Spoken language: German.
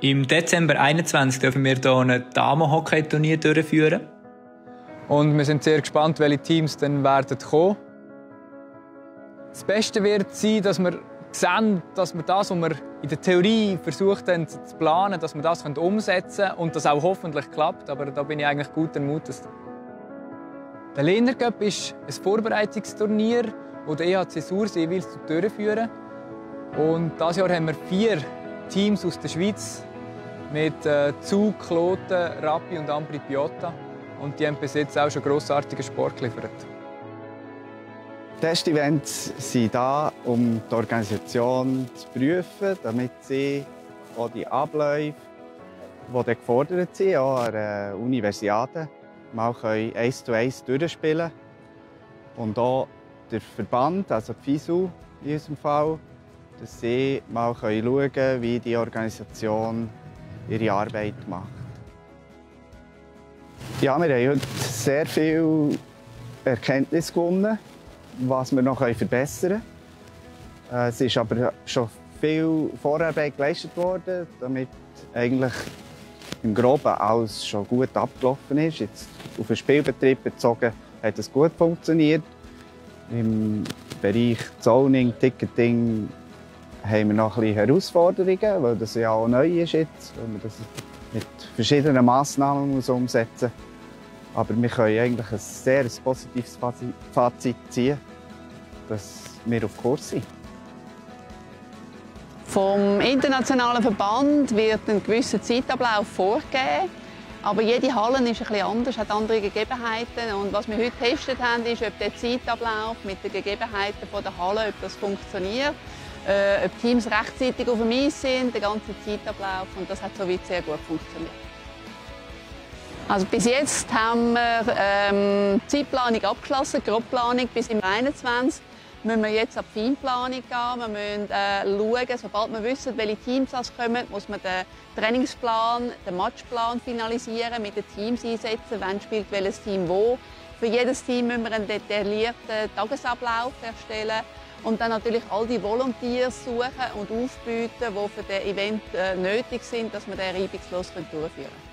Im Dezember 2021 dürfen wir hier ein Damen-Hockey-Turnier durchführen. Und wir sind sehr gespannt, welche Teams dann werden kommen. Das Beste wird sein, dass wir sehen, dass wir das, was wir in der Theorie versucht haben zu planen, dass wir das umsetzen können und das auch hoffentlich klappt. Aber da bin ich eigentlich guten Mutes. Der Lehner Cup ist ein Vorbereitungsturnier, das der EHC Sursee jeweils durchführen. Und dieses Jahr haben wir 4 Teams aus der Schweiz mit Zug, Kloten, Rappi und Ambri Piotta. Und die haben bis jetzt auch schon grossartigen Sport geliefert. Testevents sind da, um die Organisation zu prüfen, damit sie auch die Abläufe, die gefordert sind, auch an der Universiade, mal 1:1 durchspielen können. Und auch der Verband, also die FISU in unserem Fall, dass sie mal schauen können, wie die Organisation ihre Arbeit macht. Ja, wir haben heute sehr viel Erkenntnis gewonnen, was wir noch verbessern können. Es ist aber schon viel Vorarbeit geleistet worden, damit eigentlich im Groben alles schon gut abgelaufen ist. Jetzt auf den Spielbetrieb bezogen hat es gut funktioniert. Im Bereich Zoning, Ticketing haben wir noch ein bisschen Herausforderungen, weil das ja auch neu ist jetzt, weil man das mit verschiedenen Massnahmen umsetzen muss. Aber wir können eigentlich ein sehr positives Fazit ziehen, dass wir auf Kurs sind. Vom internationalen Verband wird ein gewisser Zeitablauf vorgegeben. Aber jede Halle ist ein bisschen anders, hat andere Gegebenheiten. Und was wir heute getestet haben, ist, ob der Zeitablauf mit den Gegebenheiten der Halle, ob das funktioniert. Ob Teams rechtzeitig auf dem Eis sind, der ganze Zeitablauf. Und das hat soweit sehr gut funktioniert. Also bis jetzt haben wir Zeitplanung abgeschlossen, Grobplanung bis im 21. Müssen wir jetzt ab Feinplanung gehen. Wir müssen schauen, sobald wir wissen, welche Teams kommen, muss man den Trainingsplan, den Matchplan finalisieren, mit den Teams einsetzen, wann spielt welches Team wo. Für jedes Team müssen wir einen detaillierten Tagesablauf erstellen und dann natürlich all die Volunteers suchen und aufbieten, die für das Event nötig sind, dass wir den reibungslos durchführen können.